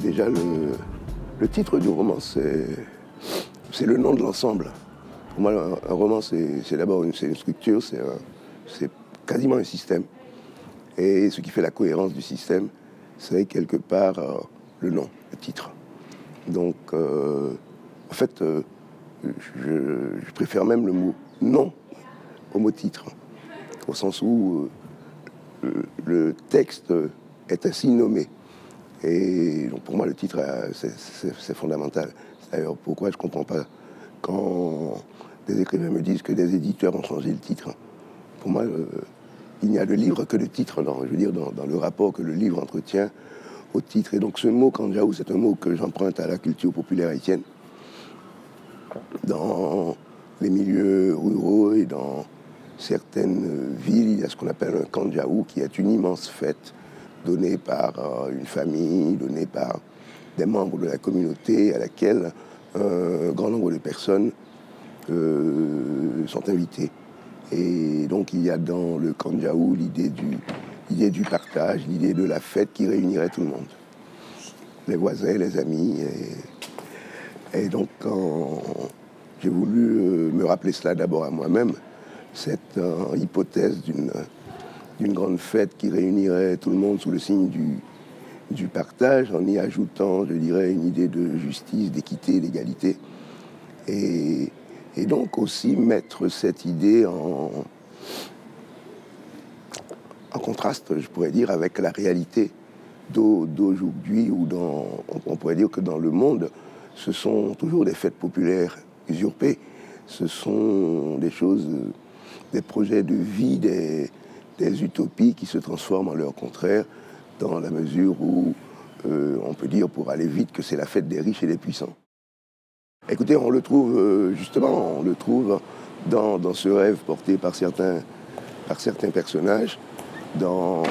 déjà, le titre du roman, c'est le nom de l'ensemble. Pour moi, un roman, c'est d'abord une structure, c'est quasiment un système. Et ce qui fait la cohérence du système, c'est quelque part le nom, le titre. Donc, en fait, je préfère même le mot nom au mot titre, au sens où le texte est ainsi nommé. Et donc pour moi, le titre, c'est fondamental. C'est d'ailleurs pourquoi je ne comprends pas quand des écrivains me disent que des éditeurs ont changé le titre. Pour moi, il n'y a de livre que de titre, je veux dire, dans le rapport que le livre entretient au titre. Et donc ce mot Kandjaou, c'est un mot que j'emprunte à la culture populaire haïtienne. Dans les milieux ruraux et dans certaines villes, il y a ce qu'on appelle un Kandjaou, qui est une immense fête donnée par une famille, donnée par des membres de la communauté à laquelle un grand nombre de personnes sont invitées. Et donc il y a dans le Kandjaou l'idée du partage, l'idée de la fête qui réunirait tout le monde. Les voisins, les amis. Et donc quand j'ai voulu me rappeler cela d'abord à moi-même, cette hypothèse d'une grande fête qui réunirait tout le monde sous le signe du partage, en y ajoutant, je dirais, une idée de justice, d'équité, d'égalité. Et donc aussi mettre cette idée en contraste, je pourrais dire, avec la réalité d'aujourd'hui, où on pourrait dire que dans le monde, ce sont toujours des fêtes populaires usurpées. Ce sont des choses, des projets de vie, des utopies qui se transforment en leur contraire, dans la mesure où on peut dire, pour aller vite, que c'est la fête des riches et des puissants. Écoutez, on le trouve justement, on le trouve dans ce rêve porté par certains personnages, dans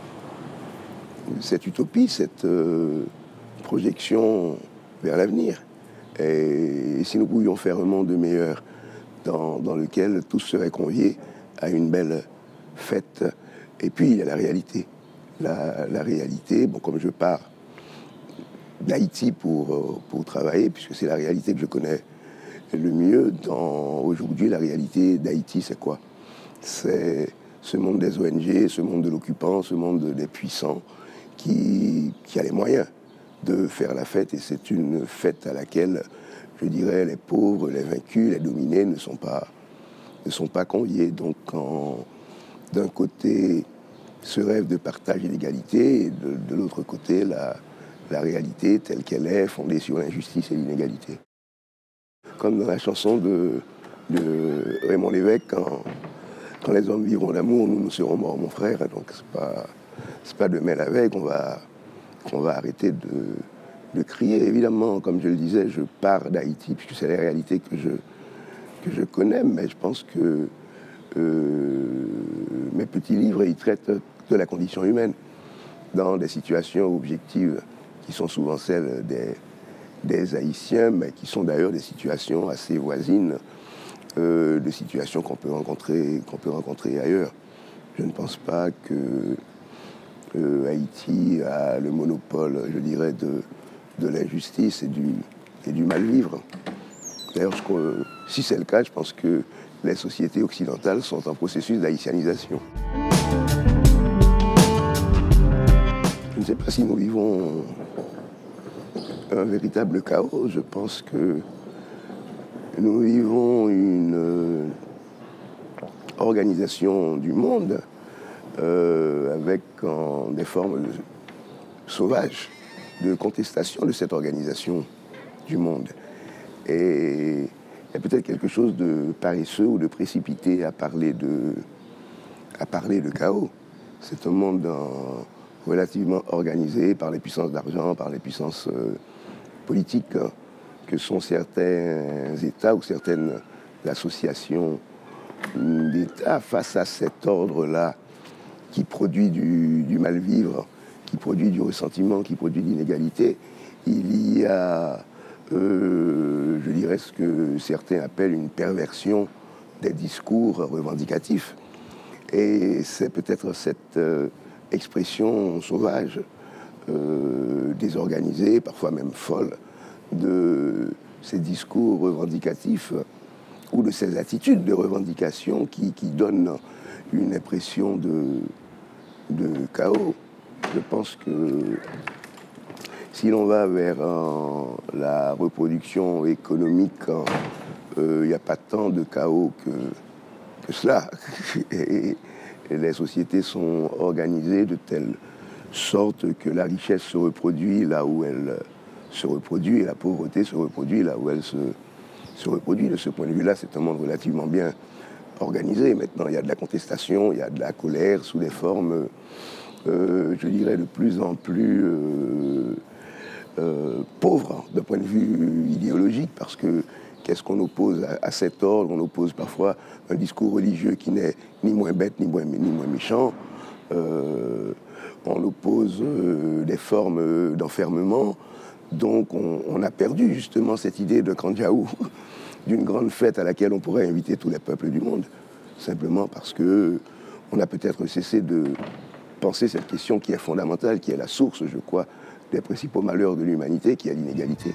cette utopie, cette projection vers l'avenir. Et si nous pouvions faire un monde meilleur dans lequel tous seraient conviés à une belle fête. Et puis il y a la réalité. La réalité, bon, comme je pars d'Haïti pour travailler, puisque c'est la réalité que je connais le mieux, aujourd'hui, la réalité d'Haïti, c'est quoi? C'est ce monde des ONG, ce monde de l'occupant, ce monde des puissants qui a les moyens de faire la fête. Et c'est une fête à laquelle, je dirais, les pauvres, les vaincus, les dominés ne sont pas conviés. Donc, d'un côté, ce rêve de partage et d'égalité, et de l'autre côté, la réalité telle qu'elle est, fondée sur l'injustice et l'inégalité. Comme dans la chanson de Raymond Lévesque, quand les hommes vivront d'amour, nous serons morts, mon frère. Donc c'est pas demain la veille qu'on va arrêter de crier. Évidemment, comme je le disais, je pars d'Haïti, puisque c'est la réalité que je connais, mais je pense que mes petits livres, ils traitent de la condition humaine dans des situations objectives qui sont souvent celles des Haïtiens, mais qui sont d'ailleurs des situations assez voisines de situations qu'on peut rencontrer ailleurs. Je ne pense pas que Haïti a le monopole, je dirais, de l'injustice et du mal-vivre. D'ailleurs, si c'est le cas, je pense que les sociétés occidentales sont en processus d'haïtianisation. Je ne sais pas si nous vivons un véritable chaos. Je pense que nous vivons une organisation du monde avec des formes sauvages de contestation de cette organisation du monde. Et il y a peut-être quelque chose de paresseux ou de précipité à parler de chaos. C'est un monde relativement organisé par les puissances d'argent, par les puissances politiques que sont certains États ou certaines associations d'États. Face à cet ordre-là qui produit du mal-vivre, qui produit du ressentiment, qui produit de l'inégalité, il y a, je dirais, ce que certains appellent une perversion des discours revendicatifs. Et c'est peut-être cette expression sauvage désorganisée, parfois même folle, de ces discours revendicatifs ou de ces attitudes de revendication qui donnent une impression de chaos. Je pense que si l'on va vers la reproduction économique, il n'y a pas tant de chaos que cela. Et les sociétés sont organisées de telle sorte que la richesse se reproduit là où elle se reproduit et la pauvreté se reproduit là où elle se reproduit. De ce point de vue-là, c'est un monde relativement bien organisé. Maintenant, il y a de la contestation, il y a de la colère sous des formes, je dirais, de plus en plus pauvres d'un point de vue idéologique, parce que qu'est-ce qu'on oppose à cet ordre? On oppose parfois un discours religieux qui n'est ni moins bête ni moins méchant. On oppose des formes d'enfermement. Donc on a perdu justement cette idée de Kandjaou, d'une grande fête à laquelle on pourrait inviter tous les peuples du monde, simplement parce qu'on a peut-être cessé de penser cette question qui est fondamentale, qui est la source, je crois, des principaux malheurs de l'humanité, qui est l'inégalité.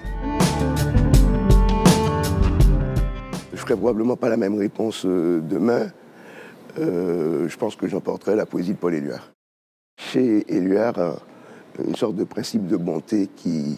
Je ne ferai probablement pas la même réponse demain. Je pense que j'emporterai la poésie de Paul Éluard. Chez Éluard, une sorte de principe de bonté qui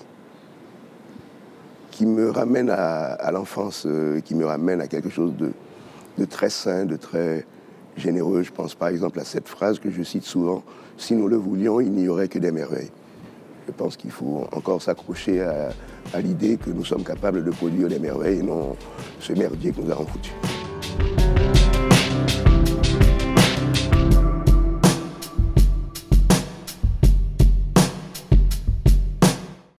me ramène à l'enfance, qui me ramène à quelque chose de très sain, de très généreux. Je pense par exemple à cette phrase que je cite souvent: « Si nous le voulions, il n'y aurait que des merveilles ». Je pense qu'il faut encore s'accrocher à l'idée que nous sommes capables de produire des merveilles et non ce merdier que nous avons foutu.